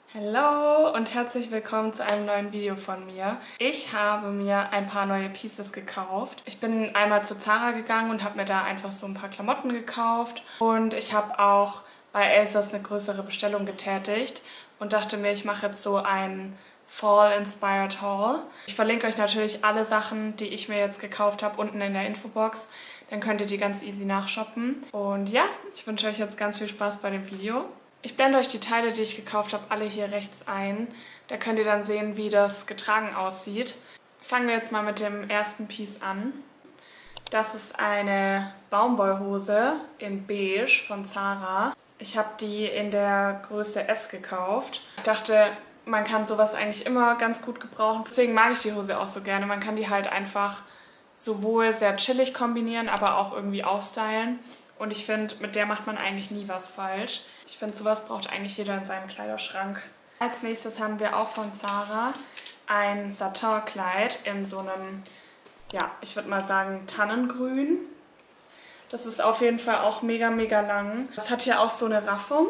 Hallo und herzlich willkommen zu einem neuen Video von mir. Ich habe mir ein paar neue Pieces gekauft. Ich bin einmal zu Zara gegangen und habe mir da einfach so ein paar Klamotten gekauft. Und ich habe auch bei ASOS eine größere Bestellung getätigt und dachte mir, ich mache jetzt so ein Fall-Inspired Haul. Ich verlinke euch natürlich alle Sachen, die ich mir jetzt gekauft habe, unten in der Infobox. Dann könnt ihr die ganz easy nachshoppen. Und ja, ich wünsche euch jetzt ganz viel Spaß bei dem Video. Ich blende euch die Teile, die ich gekauft habe, alle hier rechts ein. Da könnt ihr dann sehen, wie das getragen aussieht. Fangen wir jetzt mal mit dem ersten Piece an. Das ist eine Baumwollhose in beige von Zara. Ich habe die in der Größe S gekauft. Ich dachte, man kann sowas eigentlich immer ganz gut gebrauchen. Deswegen mag ich die Hose auch so gerne. Man kann die halt einfach sowohl sehr chillig kombinieren, aber auch irgendwie aufstylen. Und ich finde, mit der macht man eigentlich nie was falsch. Ich finde, sowas braucht eigentlich jeder in seinem Kleiderschrank. Als nächstes haben wir auch von Zara ein Satin-Kleid in so einem, ja, ich würde mal sagen, Tannengrün. Das ist auf jeden Fall auch mega, mega lang. Das hat hier auch so eine Raffung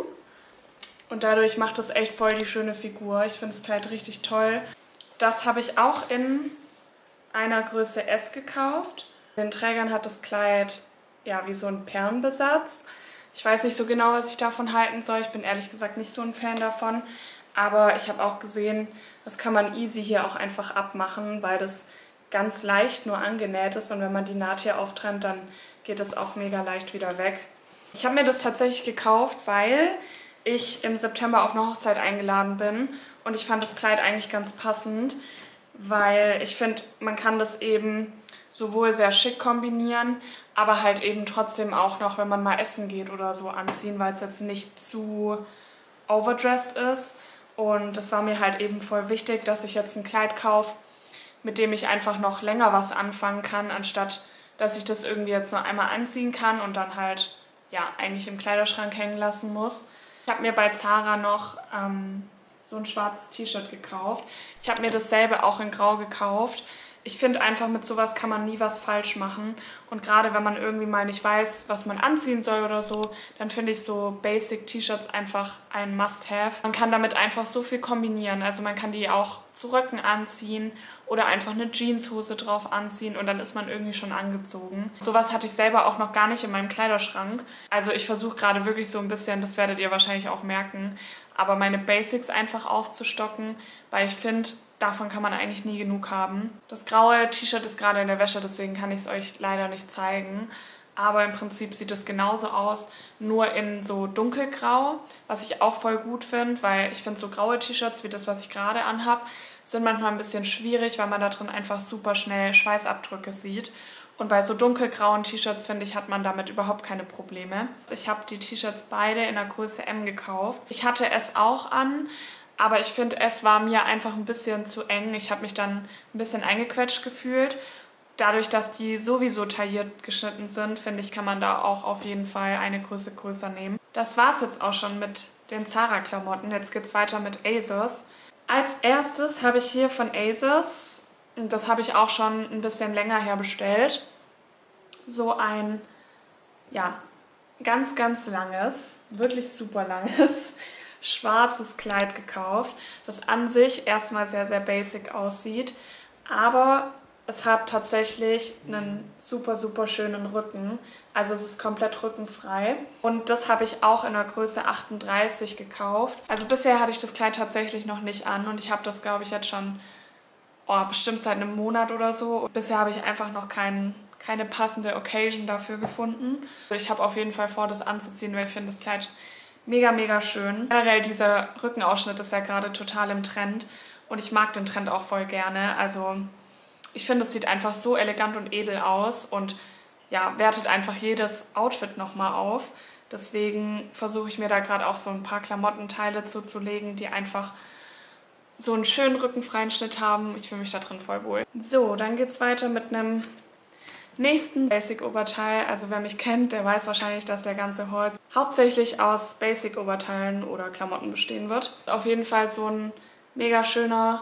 und dadurch macht das echt voll die schöne Figur. Ich finde das Kleid richtig toll. Das habe ich auch in einer Größe S gekauft. In den Trägern hat das Kleid ja wie so ein Perlenbesatz. Ich weiß nicht so genau, was ich davon halten soll. Ich bin ehrlich gesagt nicht so ein Fan davon. Aber ich habe auch gesehen, das kann man easy hier auch einfach abmachen, weil das ganz leicht nur angenäht ist. Und wenn man die Naht hier auftrennt, dann geht es auch mega leicht wieder weg. Ich habe mir das tatsächlich gekauft, weil ich im September auf eine Hochzeit eingeladen bin. Und ich fand das Kleid eigentlich ganz passend, weil ich finde, man kann das eben sowohl sehr schick kombinieren, aber halt eben trotzdem auch noch, wenn man mal essen geht oder so, anziehen, weil es jetzt nicht zu overdressed ist. Und das war mir halt eben voll wichtig, dass ich jetzt ein Kleid kaufe, mit dem ich einfach noch länger was anfangen kann, anstatt dass ich das irgendwie jetzt nur einmal anziehen kann und dann halt ja eigentlich im Kleiderschrank hängen lassen muss. Ich habe mir bei Zara noch so ein schwarzes T-Shirt gekauft. Ich habe mir dasselbe auch in Grau gekauft. Ich finde einfach, mit sowas kann man nie was falsch machen. Und gerade wenn man irgendwie mal nicht weiß, was man anziehen soll oder so, dann finde ich so Basic-T-Shirts einfach ein Must-Have. Man kann damit einfach so viel kombinieren. Also man kann die auch zu Röcken anziehen oder einfach eine Jeanshose drauf anziehen und dann ist man irgendwie schon angezogen. Sowas hatte ich selber auch noch gar nicht in meinem Kleiderschrank. Also ich versuche gerade wirklich so ein bisschen, das werdet ihr wahrscheinlich auch merken, aber meine Basics einfach aufzustocken, weil ich finde, davon kann man eigentlich nie genug haben. Das graue T-Shirt ist gerade in der Wäsche, deswegen kann ich es euch leider nicht zeigen. Aber im Prinzip sieht es genauso aus, nur in so dunkelgrau, was ich auch voll gut finde, weil ich finde so graue T-Shirts wie das, was ich gerade anhabe, sind manchmal ein bisschen schwierig, weil man da drin einfach super schnell Schweißabdrücke sieht. Und bei so dunkelgrauen T-Shirts, finde ich, hat man damit überhaupt keine Probleme. Ich habe die T-Shirts beide in der Größe M gekauft. Ich hatte es auch an, aber ich finde, es war mir einfach ein bisschen zu eng. Ich habe mich dann ein bisschen eingequetscht gefühlt. Dadurch, dass die sowieso tailliert geschnitten sind, finde ich, kann man da auch auf jeden Fall eine Größe größer nehmen. Das war es jetzt auch schon mit den Zara-Klamotten. Jetzt geht es weiter mit ASOS. Als erstes habe ich hier von ASOS, das habe ich auch schon ein bisschen länger her bestellt, so ein, ja, ganz, ganz langes, wirklich super langes, schwarzes Kleid gekauft, das an sich erstmal sehr, sehr basic aussieht, aber es hat tatsächlich einen super, super schönen Rücken. Also es ist komplett rückenfrei. Und das habe ich auch in der Größe 38 gekauft. Also bisher hatte ich das Kleid tatsächlich noch nicht an und ich habe das, glaube ich, jetzt schon bestimmt seit einem Monat oder so. Und bisher habe ich einfach noch keine passende Occasion dafür gefunden. Ich habe auf jeden Fall vor, das anzuziehen, weil ich finde das Kleid mega, mega schön. Generell dieser Rückenausschnitt ist ja gerade total im Trend und ich mag den Trend auch voll gerne. Also ich finde, es sieht einfach so elegant und edel aus und ja, wertet einfach jedes Outfit nochmal auf. Deswegen versuche ich mir da gerade auch so ein paar Klamottenteile zuzulegen, die einfach so einen schönen rückenfreien Schnitt haben. Ich fühle mich da drin voll wohl. So, dann geht es weiter mit einem nächsten Basic-Oberteil. Also wer mich kennt, der weiß wahrscheinlich, dass der ganze Haul hauptsächlich aus Basic-Oberteilen oder Klamotten bestehen wird. Auf jeden Fall so ein mega schöner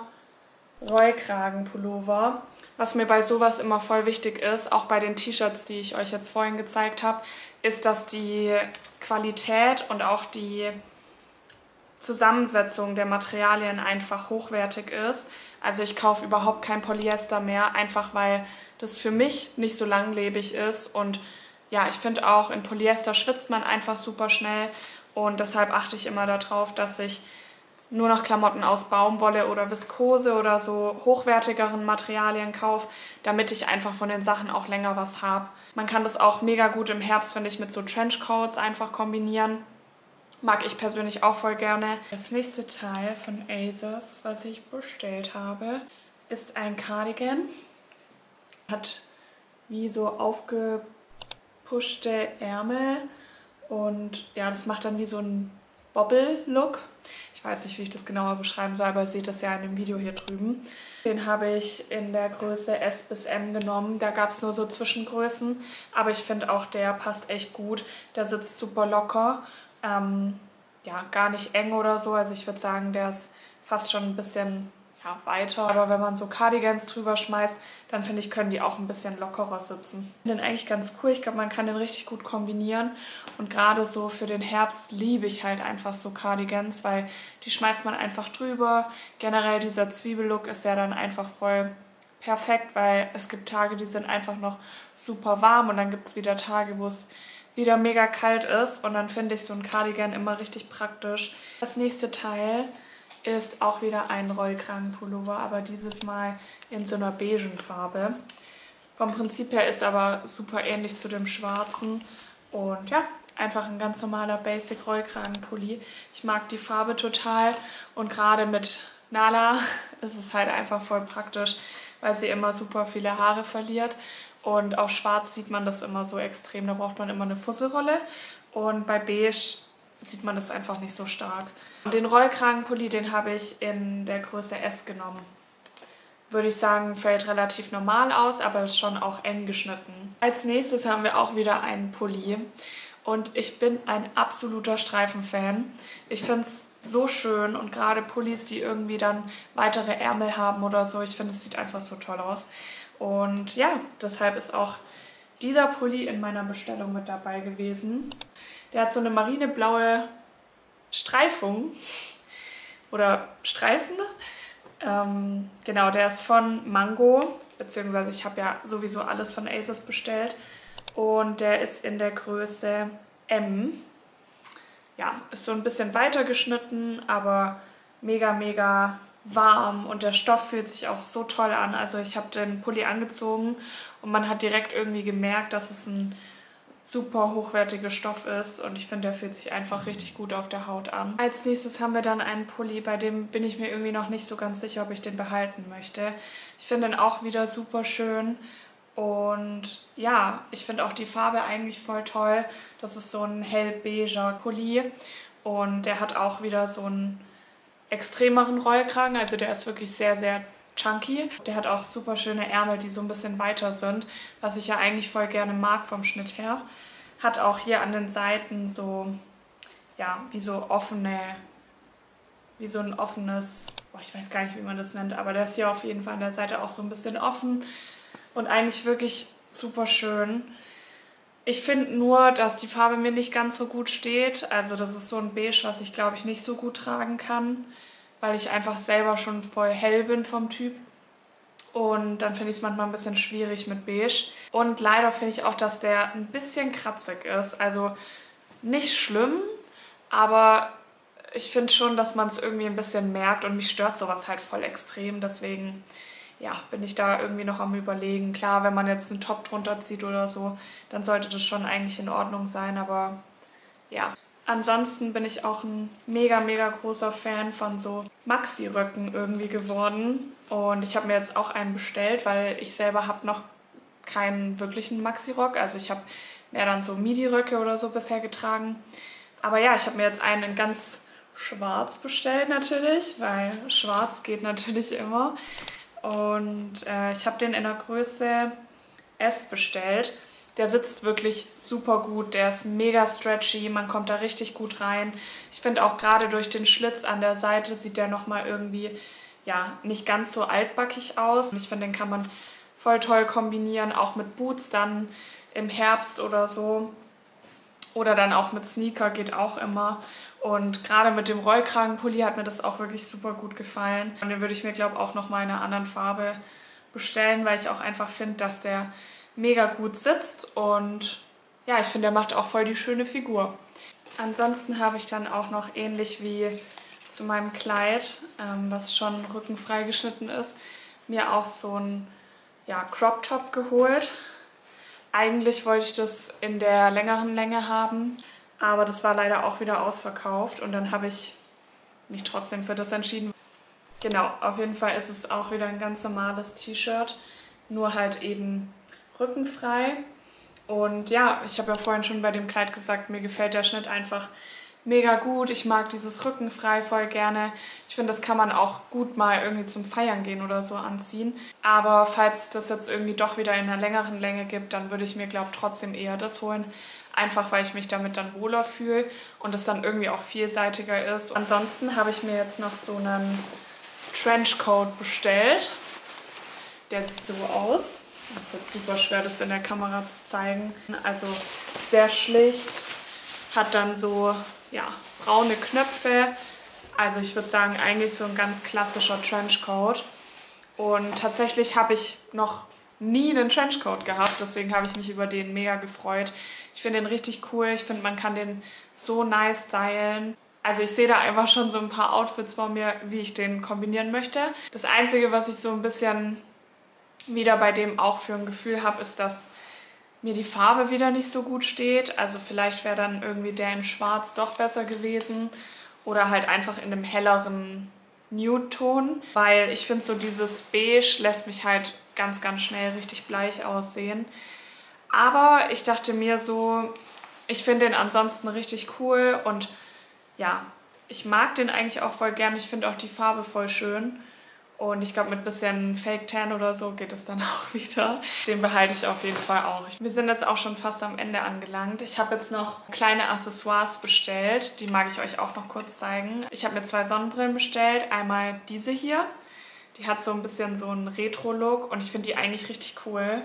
Rollkragenpullover. Was mir bei sowas immer voll wichtig ist, auch bei den T-Shirts, die ich euch jetzt vorhin gezeigt habe, ist, dass die Qualität und auch die Zusammensetzung der Materialien einfach hochwertig ist. Also ich kaufe überhaupt kein Polyester mehr, einfach weil das für mich nicht so langlebig ist. Und ja, ich finde auch, in Polyester schwitzt man einfach super schnell. Und deshalb achte ich immer darauf, dass ich nur noch Klamotten aus Baumwolle oder Viskose oder so hochwertigeren Materialien kaufe, damit ich einfach von den Sachen auch länger was habe. Man kann das auch mega gut im Herbst, finde ich, mit so Trenchcoats einfach kombinieren. Mag ich persönlich auch voll gerne. Das nächste Teil von ASOS, was ich bestellt habe, ist ein Cardigan. Hat wie so aufgepushte Ärmel und ja, das macht dann wie so einen Bobble-Look. Ich weiß nicht, wie ich das genauer beschreiben soll, aber ihr seht das ja in dem Video hier drüben. Den habe ich in der Größe S bis M genommen. Da gab es nur so Zwischengrößen, aber ich finde auch, der passt echt gut. Der sitzt super locker. Ja, gar nicht eng oder so. Also ich würde sagen, der ist fast schon ein bisschen ja, weiter. Aber wenn man so Cardigans drüber schmeißt, dann finde ich, können die auch ein bisschen lockerer sitzen. Ich finde den eigentlich ganz cool. Ich glaube, man kann den richtig gut kombinieren. Und gerade so für den Herbst liebe ich halt einfach so Cardigans, weil die schmeißt man einfach drüber. Generell dieser Zwiebellook ist ja dann einfach voll perfekt, weil es gibt Tage, die sind einfach noch super warm und dann gibt es wieder Tage, wo es wieder mega kalt ist und dann finde ich so ein Cardigan immer richtig praktisch. Das nächste Teil ist auch wieder ein Rollkragenpullover, aber dieses Mal in so einer beigen Farbe. Vom Prinzip her ist aber super ähnlich zu dem schwarzen und ja, einfach ein ganz normaler Basic Rollkragenpulli. Ich mag die Farbe total und gerade mit Nala ist es halt einfach voll praktisch, weil sie immer super viele Haare verliert. Und auf schwarz sieht man das immer so extrem, da braucht man immer eine Fusselrolle. Und bei beige sieht man das einfach nicht so stark. Und den Rollkragenpulli, den habe ich in der Größe S genommen. Würde ich sagen, fällt relativ normal aus, aber ist schon auch eng geschnitten. Als nächstes haben wir auch wieder einen Pulli. Und ich bin ein absoluter Streifenfan. Ich finde es so schön und gerade Pullis, die irgendwie dann weitere Ärmel haben oder so, ich finde, es sieht einfach so toll aus. Und ja, deshalb ist auch dieser Pulli in meiner Bestellung mit dabei gewesen. Der hat so eine marineblaue Streifung oder Streifen. Genau, der ist von Mango, beziehungsweise ich habe ja sowieso alles von ASOS bestellt. Und der ist in der Größe M. Ja, ist so ein bisschen weiter geschnitten, aber mega, mega warm und der Stoff fühlt sich auch so toll an. Also ich habe den Pulli angezogen und man hat direkt irgendwie gemerkt, dass es ein super hochwertiger Stoff ist und ich finde, der fühlt sich einfach richtig gut auf der Haut an. Als nächstes haben wir dann einen Pulli, bei dem bin ich mir irgendwie noch nicht so ganz sicher, ob ich den behalten möchte. Ich finde den auch wieder super schön und ja, ich finde auch die Farbe eigentlich voll toll. Das ist so ein hellbeiger Pulli und der hat auch wieder so einen extremeren Rollkragen, also der ist wirklich sehr, sehr chunky. Der hat auch super schöne Ärmel, die so ein bisschen weiter sind, was ich ja eigentlich voll gerne mag vom Schnitt her. Hat auch hier an den Seiten so, ja, wie so ein offenes, ich weiß gar nicht, wie man das nennt, aber der ist hier auf jeden Fall an der Seite auch so ein bisschen offen und eigentlich wirklich super schön. Ich finde nur, dass die Farbe mir nicht ganz so gut steht. Also das ist so ein Beige, was ich glaube ich nicht so gut tragen kann, weil ich einfach selber schon voll hell bin vom Typ. Und dann finde ich es manchmal ein bisschen schwierig mit Beige. Und leider finde ich auch, dass der ein bisschen kratzig ist. Also nicht schlimm, aber ich finde schon, dass man es irgendwie ein bisschen merkt und mich stört sowas halt voll extrem. Deswegen ja, bin ich da irgendwie noch am Überlegen. Klar, wenn man jetzt einen Top drunter zieht oder so, dann sollte das schon eigentlich in Ordnung sein, aber ja. Ansonsten bin ich auch ein mega, mega großer Fan von so Maxi-Röcken irgendwie geworden. Und ich habe mir jetzt auch einen bestellt, weil ich selber habe noch keinen wirklichen Maxi-Rock. Also ich habe mehr dann so Midi-Röcke oder so bisher getragen. Aber ja, ich habe mir jetzt einen in ganz schwarz bestellt natürlich, weil schwarz geht natürlich immer. Und ich habe den in der Größe S bestellt. Der sitzt wirklich super gut, der ist mega stretchy, man kommt da richtig gut rein. Ich finde auch gerade durch den Schlitz an der Seite sieht der nochmal irgendwie, ja, nicht ganz so altbackig aus. Ich finde, den kann man voll toll kombinieren, auch mit Boots dann im Herbst oder so. Oder dann auch mit Sneaker geht auch immer. Und gerade mit dem Rollkragenpulli hat mir das auch wirklich super gut gefallen. Und den würde ich mir, glaube ich, auch nochmal in einer anderen Farbe bestellen, weil ich auch einfach finde, dass der mega gut sitzt. Und ja, ich finde, der macht auch voll die schöne Figur. Ansonsten habe ich dann auch noch ähnlich wie zu meinem Kleid, was schon rückenfrei geschnitten ist, mir auch so ein Crop Top geholt. Eigentlich wollte ich das in der längeren Länge haben, aber das war leider auch wieder ausverkauft und dann habe ich mich trotzdem für das entschieden. Genau, auf jeden Fall ist es auch wieder ein ganz normales T-Shirt, nur halt eben rückenfrei. Und ja, ich habe ja vorhin schon bei dem Kleid gesagt, mir gefällt der Schnitt einfach mega gut. Ich mag dieses Rückenfrei voll gerne. Ich finde, das kann man auch gut mal irgendwie zum Feiern gehen oder so anziehen. Aber falls es das jetzt irgendwie doch wieder in einer längeren Länge gibt, dann würde ich mir, glaube ich, trotzdem eher das holen. Einfach, weil ich mich damit dann wohler fühle und es dann irgendwie auch vielseitiger ist. Ansonsten habe ich mir jetzt noch so einen Trenchcoat bestellt. Der sieht so aus. Das ist jetzt super schwer, das in der Kamera zu zeigen. Also sehr schlicht, hat dann so braune Knöpfe. Also ich würde sagen, eigentlich so ein ganz klassischer Trenchcoat. Und tatsächlich habe ich noch nie einen Trenchcoat gehabt, deswegen habe ich mich über den mega gefreut. Ich finde den richtig cool, ich finde, man kann den so nice stylen. Also ich sehe da einfach schon so ein paar Outfits vor mir, wie ich den kombinieren möchte. Das Einzige, was ich so ein bisschen wieder bei dem auch für ein Gefühl habe, ist, dass mir die Farbe wieder nicht so gut steht. Also vielleicht wäre dann irgendwie der in Schwarz doch besser gewesen oder halt einfach in einem helleren Nude-Ton, weil ich finde so dieses Beige lässt mich halt ganz, ganz schnell richtig bleich aussehen. Aber ich dachte mir so, ich finde den ansonsten richtig cool und ja, ich mag den eigentlich auch voll gern. Ich finde auch die Farbe voll schön. Und ich glaube, mit ein bisschen Fake Tan oder so geht es dann auch wieder. Den behalte ich auf jeden Fall auch. Wir sind jetzt auch schon fast am Ende angelangt. Ich habe jetzt noch kleine Accessoires bestellt. Die mag ich euch auch noch kurz zeigen. Ich habe mir 2 Sonnenbrillen bestellt. Einmal diese hier. Die hat so ein bisschen so einen Retro-Look und ich finde die eigentlich richtig cool.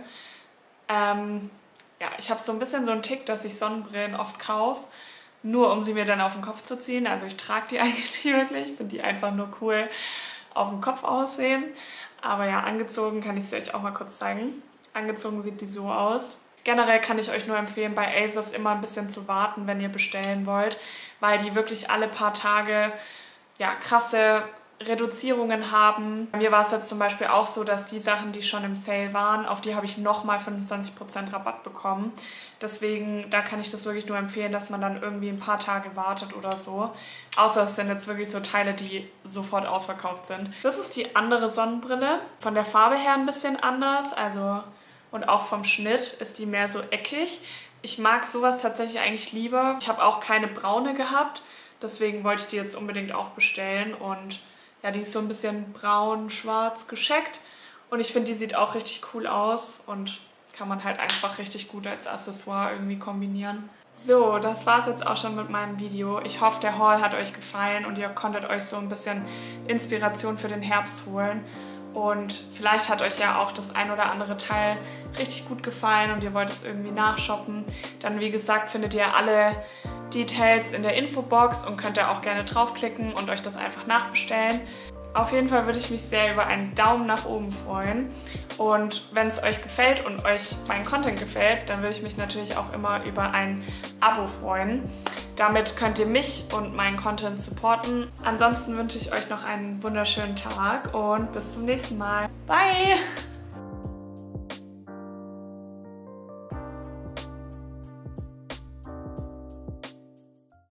Ja, ich habe so ein bisschen so einen Tick, dass ich Sonnenbrillen oft kaufe, nur um sie mir dann auf den Kopf zu ziehen. Also ich trage die eigentlich nicht wirklich. Ich finde die einfach nur cool auf dem Kopf aussehen. Aber ja, angezogen kann ich sie euch auch mal kurz zeigen. Angezogen sieht die so aus. Generell kann ich euch nur empfehlen, bei ASOS immer ein bisschen zu warten, wenn ihr bestellen wollt, weil die wirklich alle paar Tage krasse Reduzierungen haben. Bei mir war es jetzt zum Beispiel auch so, dass die Sachen, die schon im Sale waren, auf die habe ich nochmal 25% Rabatt bekommen. Deswegen, da kann ich das wirklich nur empfehlen, dass man dann irgendwie ein paar Tage wartet oder so. Außer es sind jetzt wirklich so Teile, die sofort ausverkauft sind. Das ist die andere Sonnenbrille. Von der Farbe her ein bisschen anders, also und auch vom Schnitt ist die mehr so eckig. Ich mag sowas tatsächlich eigentlich lieber. Ich habe auch keine braune gehabt, deswegen wollte ich die jetzt unbedingt auch bestellen und ja, die ist so ein bisschen braun-schwarz gescheckt und ich finde, die sieht auch richtig cool aus und kann man halt einfach richtig gut als Accessoire irgendwie kombinieren. So, das war es jetzt auch schon mit meinem Video. Ich hoffe, der Haul hat euch gefallen und ihr konntet euch so ein bisschen Inspiration für den Herbst holen. Und vielleicht hat euch ja auch das ein oder andere Teil richtig gut gefallen und ihr wollt es irgendwie nachshoppen. Dann, wie gesagt, findet ihr alle Details in der Infobox und könnt da auch gerne draufklicken und euch das einfach nachbestellen. Auf jeden Fall würde ich mich sehr über einen Daumen nach oben freuen. Und wenn es euch gefällt und euch mein Content gefällt, dann würde ich mich natürlich auch immer über ein Abo freuen. Damit könnt ihr mich und meinen Content supporten. Ansonsten wünsche ich euch noch einen wunderschönen Tag und bis zum nächsten Mal. Bye!